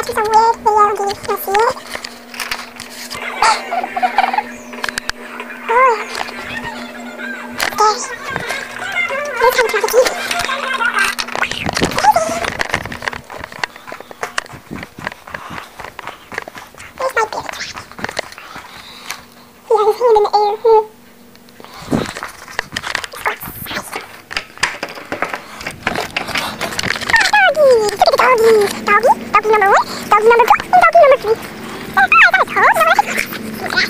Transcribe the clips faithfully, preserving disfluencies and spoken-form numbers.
watching some weird video on T V. Can I see it? Oh. Gosh. This time trying to keep it. This might be a bit tiny. He has his hand in the air. Hmm. Doggie, doggie, doggie number one, doggie number two, and doggie number three. Oh, I got a toe. Doggie number one. Oh,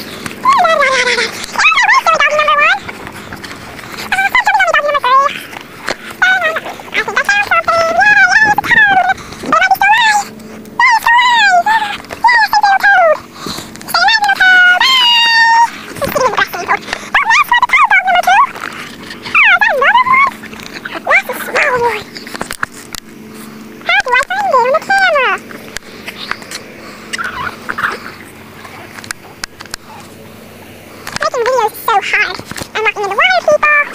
doggie number three. I think I found something. Yeah, yeah, it's a toe. It might be so wide. Yeah, it's so wide. Yeah, I think they're a toad. Say that little toad. Bye. He's sitting in the grass saying toad. Oh, that's not the toe, dog number two. Oh, I got another one. That's a small one. On the camera. Making videos is so hard. I'm walking in the water, people.